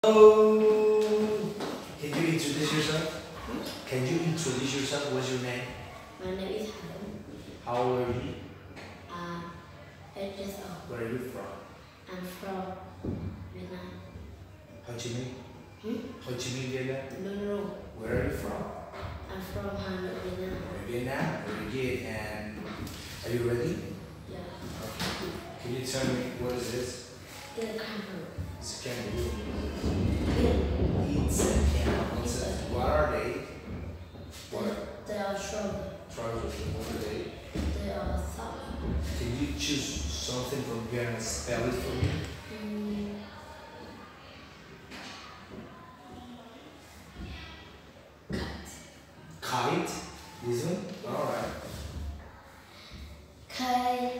Hello. Can you introduce yourself? Can you introduce yourself? What's your name? My name is Hannah. How old are you? 8 years old. Where are you from? I'm from Vietnam. Ho Chi Minh? Ho Chi Minh, Vietnam? No. Where are you from? I'm from Hanoi, Vietnam. Vietnam? Very good. And are you ready? Yeah. Okay. Can you tell me what is this? The kangaroo. It's a kangaroo. Yeah. It's a kangaroo. What are they? What? They are strong. Trousers. What are they? They are soft. Can you choose something from here and spell it for me? Kite? This one? Alright. Kite.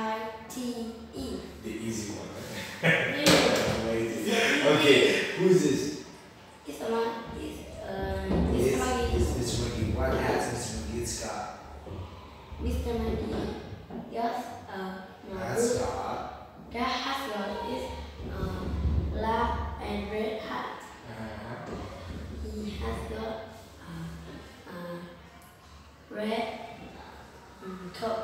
The easy one. Yeah. Amazing. Okay, who's this? It's a man. It's Mr. Maggie. Mr. McGee. What has Mr. McGee's got? Mr. Maggie. Yes. That's got. That has got is black and red hat. He has got red coat.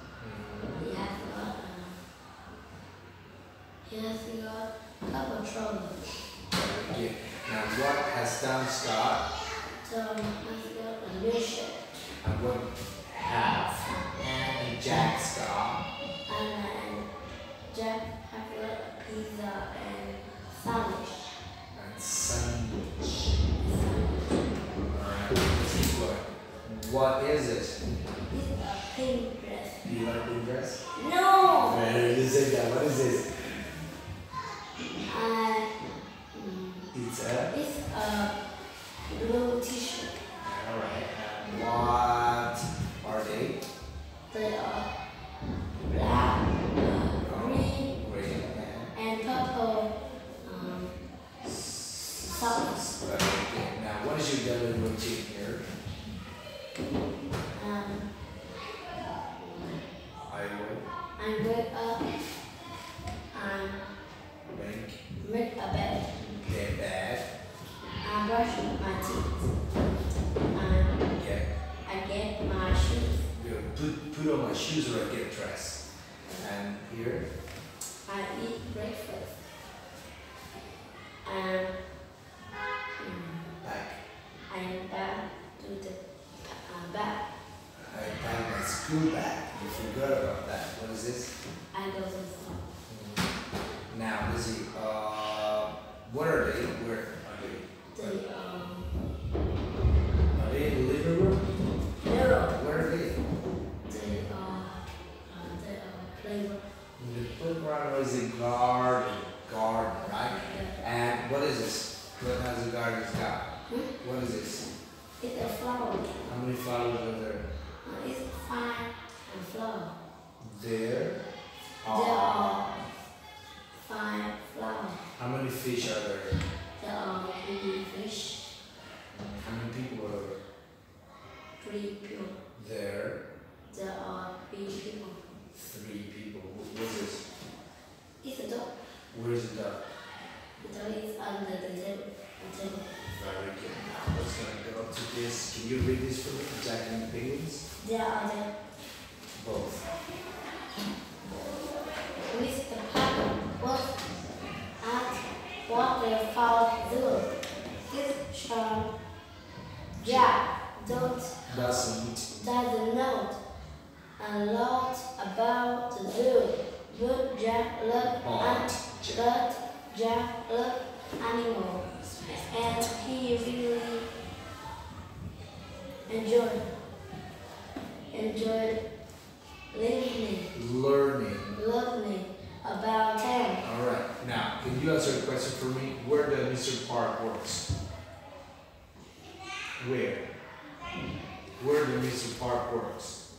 He has got couple trousers. Okay. Now what has Tom got? Tom has got a blue shirt. And what have and Jack's got? And Jack has got a pizza and sandwich. And sandwich. Alright, let's keep going. What is it? It's a pink dress. Do you like pink dress? No! Better you say that. What is this? It's a blue t-shirt. Alright. And what are they? They are black, green, Green and purple socks. Okay. Now what is your daily routine here? I wake up and make a bed. Get bad. I brush my teeth and Get. I get my shoes. Put on my shoes or I get dressed. And here. I eat breakfast and Back. I am back to the back. I pack my school bag. You forgot about that. What is this? I go to school. Now let's see. What are they? Where are they? Are they in the living room? No. Where are they? They playground. In the playground is a garden. Garden, right? And what is this? What has the garden got? What is this? It's a flower. How many flowers are there? It's fine and flower. There There are 5 flowers. How many fish are there? There are 3 fish. How many people are there? 3 people. There. There are 3 people. 3 people. What's this? It's a dog. Where is the duck? The dog is under the table. Very good. Now let's gonna go up to this. Can you read this for me? Jack and the Penguins? There are the Both. Mr. Pepper was at Waterfall Zoo. His child Jack doesn't know a lot about the zoo, but Jack loved animals, and he really enjoyed learning about them. Alright. Now, can you answer a question for me? Where does Mr. Park works? Where? Where does Mr. Park works?